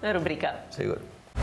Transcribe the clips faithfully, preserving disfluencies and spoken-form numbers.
în rubrică. Sigur.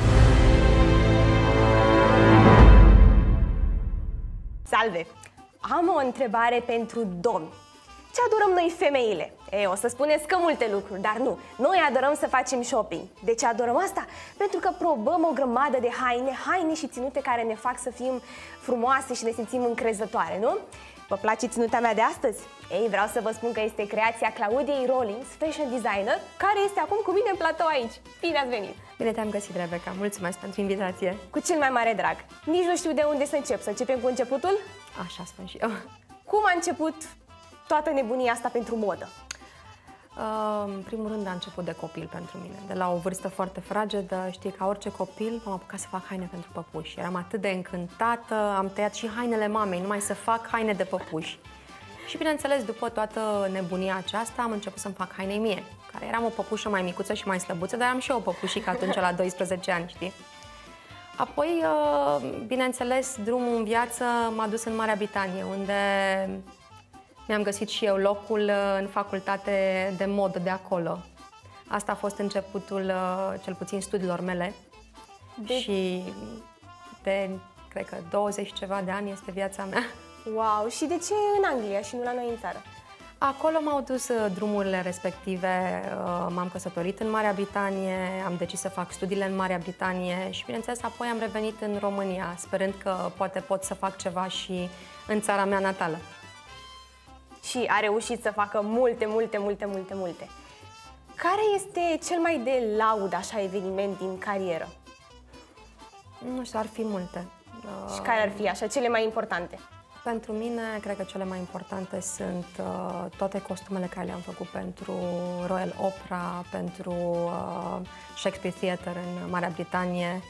Salve! Am o întrebare pentru domni. Ce adorăm noi femeile? E, o să spuneți că multe lucruri, dar nu. Noi adorăm să facem shopping. De ce adorăm asta? Pentru că probăm o grămadă de haine, haine și ținute care ne fac să fim frumoase și ne simțim încrezătoare, nu? Vă place ținuta mea de astăzi? Ei, vreau să vă spun că este creația Claudiei Rawlings, fashion designer, care este acum cu mine în platou aici. Bine ați venit! Bine te-am găsit, Rebecca. Mulțumesc pentru invitație. Cu cel mai mare drag. Nici nu știu de unde să încep. Să începem cu începutul? Așa spun și eu. Cum a început toată nebunia asta pentru modă? Uh, în primul rând a început de copil pentru mine. De la o vârstă foarte fragedă, știi, ca orice copil, m-am apucat să fac haine pentru păpuși. Eram atât de încântată, am tăiat și hainele mamei, numai să fac haine de păpuși. Și bineînțeles, după toată nebunia aceasta, am început să-mi fac hainei mie, care eram o păpușă mai micuță și mai slăbuță, dar am și eu o păpușică atunci la doisprezece ani, știi? Apoi, bineînțeles, drumul în viață m-a dus în Marea Britanie, unde mi-am găsit și eu locul în facultate de modă de acolo. Asta a fost începutul, cel puțin, studiilor mele. De... Și de, cred că, douăzeci ceva de ani este viața mea. Wow! Și de ce în Anglia și nu la noi în țară? Acolo m-au dus drumurile respective, m-am căsătorit în Marea Britanie, am decis să fac studiile în Marea Britanie și, bineînțeles, apoi am revenit în România, sperând că poate pot să fac ceva și în țara mea natală. Și a reușit să facă multe, multe, multe, multe, multe. Care este cel mai de laud, așa, eveniment din carieră? Nu știu, ar fi multe. Și care ar fi, așa, cele mai importante? Pentru mine, cred că cele mai importante sunt uh, toate costumele care le-am făcut pentru Royal Opera, pentru uh, Shakespeare Theatre în Marea Britanie,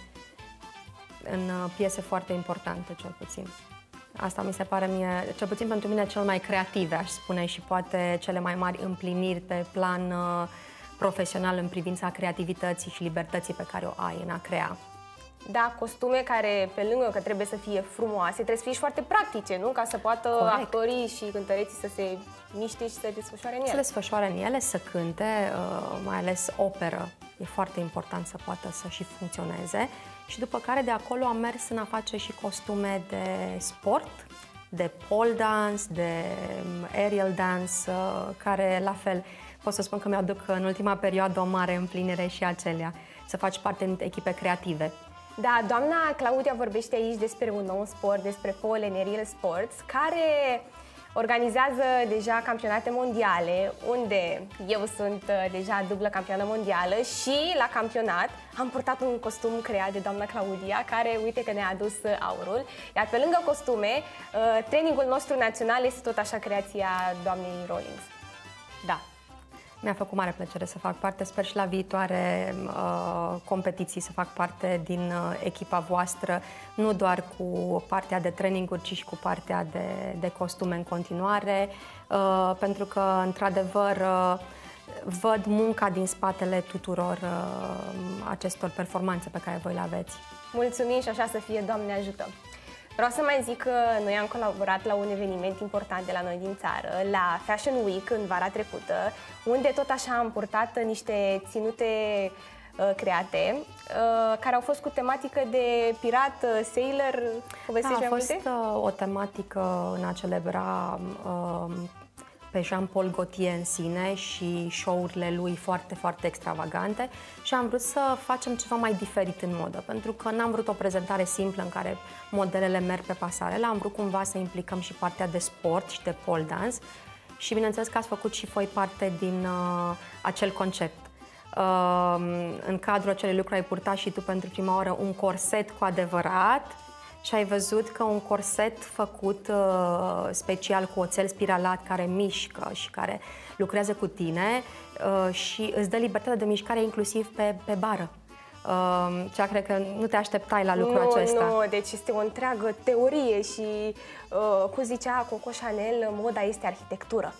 în uh, piese foarte importante, cel puțin. Asta mi se pare mie, cel puțin pentru mine, cel mai creative, aș spune, și poate cele mai mari împliniri pe plan uh, profesional în privința creativității și libertății pe care o ai în a crea. Da, costume care, pe lângă că trebuie să fie frumoase, trebuie să fie și foarte practice, nu? Ca să poată Corect. actorii și cântăreții să se miște și să se desfășoare în ele. Să le desfășoare în ele, să cânte, mai ales operă. E foarte important să poată să și funcționeze. Și după care de acolo am mers în a face și costume de sport, de pole dance, de aerial dance, care la fel pot să spun că mi-aduc în ultima perioadă o mare împlinire și acelea. Să faci parte din echipe creative. Da, doamna Claudia vorbește aici despre un nou sport, despre Pole and Aerial Sports, care organizează deja campionate mondiale, unde eu sunt deja dublă campioană mondială și la campionat am purtat un costum creat de doamna Claudia, care, uite că ne-a adus aurul. Iar pe lângă costume, trainingul nostru național este tot așa creația doamnei Rawlings. Da. Mi-a făcut mare plăcere să fac parte, sper și la viitoare uh, competiții să fac parte din uh, echipa voastră, nu doar cu partea de traininguri, ci și cu partea de, de costume în continuare, uh, pentru că, într-adevăr, uh, văd munca din spatele tuturor uh, acestor performanțe pe care voi le aveți. Mulțumim și așa să fie, Doamne ajută! Vreau să mai zic că noi am colaborat la un eveniment important de la noi din țară, la Fashion Week în vara trecută, unde tot așa am purtat niște ținute uh, create, uh, care au fost cu tematică de pirat, uh, sailor. Povestiți mai multe? A fost uh, o tematică în a celebra uh, pe Jean-Paul Gaultier în sine și show-urile lui foarte, foarte extravagante și am vrut să facem ceva mai diferit în modă, pentru că n-am vrut o prezentare simplă în care modelele merg pe pasarele, am vrut cumva să implicăm și partea de sport și de pole dance și bineînțeles că ați făcut și voi parte din uh, acel concept. Uh, în cadrul acelui lucru ai purtat și tu pentru prima oară un corset cu adevărat și ai văzut că un corset făcut uh, special cu oțel spiralat care mișcă și care lucrează cu tine uh, și îți dă libertatea de mișcare inclusiv pe, pe bară. Uh, cea cred că nu te așteptai la lucrul nu, acesta. Nu, deci este o întreagă teorie și, uh, cum zicea Coco Chanel, moda este arhitectură.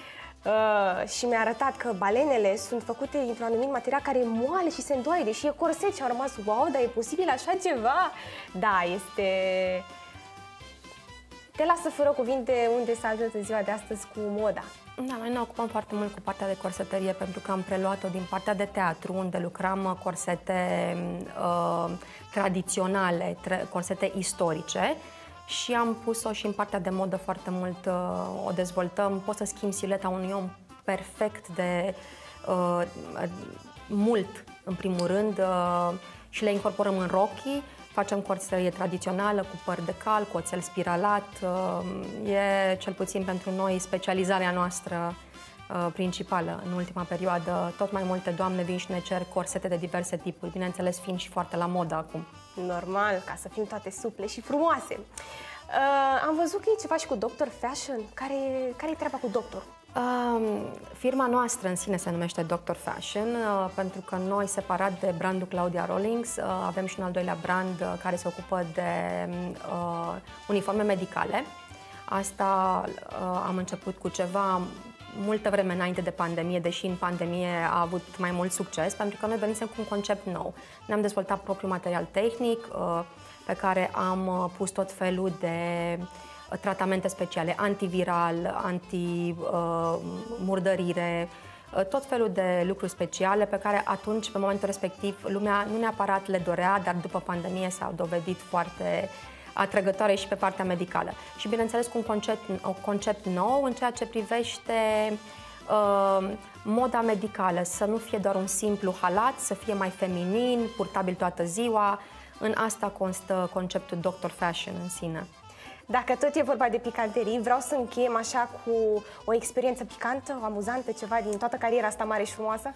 Uh, și mi-a arătat că balenele sunt făcute dintr-un anumit material care e moale și se îndoaie, deși e corset și au rămas, wow, dar e posibil așa ceva? Da, este... Te lasă fără cuvinte unde s-a ajuns în ziua de astăzi cu moda. Da, noi ne ocupăm foarte mult cu partea de corseterie pentru că am preluat-o din partea de teatru, unde lucram corsete uh, tradiționale, corsete istorice, și am pus-o și în partea de modă foarte mult, uh, o dezvoltăm. Poți să schimbi silueta unui om perfect de uh, mult, în primul rând, uh, și le incorporăm în rochii. Facem corseterie tradițională, cu păr de cal, cu oțel spiralat. E, cel puțin pentru noi, specializarea noastră principală în ultima perioadă. Tot mai multe doamne vin și ne cer corsete de diverse tipuri, bineînțeles fiind și foarte la modă acum. Normal, ca să fim toate suple și frumoase. Uh, am văzut că e ceva și cu doctor Fashion. Care, care-i treaba cu doctor? Uh, firma noastră în sine se numește doctor Fashion, uh, pentru că noi, separat de brandul Claudia Rawlings, uh, avem și un al doilea brand uh, care se ocupă de uh, uniforme medicale. Asta uh, am început cu ceva multă vreme înainte de pandemie, deși în pandemie a avut mai mult succes, pentru că noi venisem cu un concept nou. Ne-am dezvoltat propriul material tehnic, uh, pe care am uh, pus tot felul de tratamente speciale, antiviral, anti-murdărire, tot felul de lucruri speciale pe care atunci, pe momentul respectiv, lumea nu neapărat le dorea, dar după pandemie s-au dovedit foarte atrăgătoare și pe partea medicală. Și bineînțeles cu un concept, un concept nou în ceea ce privește uh, moda medicală, să nu fie doar un simplu halat, să fie mai feminin, purtabil toată ziua. În asta constă conceptul doctor Fashion în sine. Dacă tot e vorba de picanterii, vreau să încheiem așa cu o experiență picantă, amuzantă, ceva din toată cariera asta mare și frumoasă?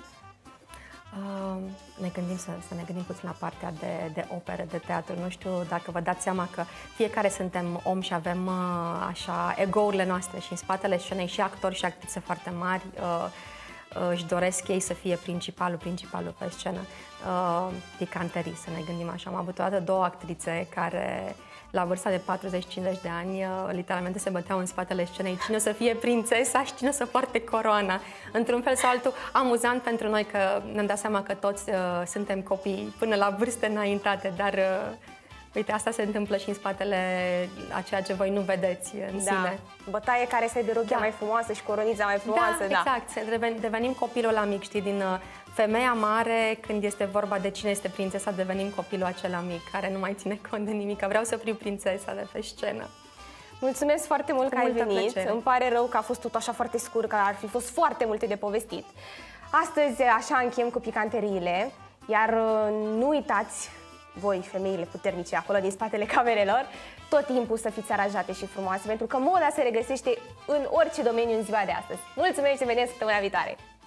Uh, ne gândim să, să ne gândim puțin la partea de, de opere, de teatru. Nu știu dacă vă dați seama că fiecare suntem om și avem uh, așa ego-urile noastre și în spatele scenei și actori și actrițe foarte mari uh, uh, își doresc ei să fie principalul, principalul pe scenă. Uh, picanterii, să ne gândim așa. Am avut o dată două actrițe care, la vârsta de patruzeci cincizeci de ani, literalmente se băteau în spatele scenei cine o să fie prințesa și cine o să poarte coroana. Într-un fel sau altul, amuzant pentru noi că ne-am dat seama că toți uh, suntem copii până la vârste înaintate, dar uh, uite, asta se întâmplă și în spatele a ceea ce voi nu vedeți în da. sine. Bătaie care să-i de rochia da. mai frumoasă și coronița mai frumoasă. Da, da. exact. Devenim copilul ăla mic, știi, din uh, femeia mare, când este vorba de cine este prințesa, devenim copilul acela mic, care nu mai ține cont de nimic. Vreau să fiu prințesa de pe scenă. Mulțumesc foarte mult Cu că ai venit. Plăcere. Îmi pare rău că a fost tot așa foarte scurt, că ar fi fost foarte multe de povestit. Astăzi așa încheiem cu picanteriile, iar nu uitați, voi, femeile puternice acolo din spatele camerelor, tot timpul să fiți aranjate și frumoase, pentru că moda se regăsește în orice domeniu în ziua de astăzi. Mulțumesc și ne vedem săptămâna viitoare!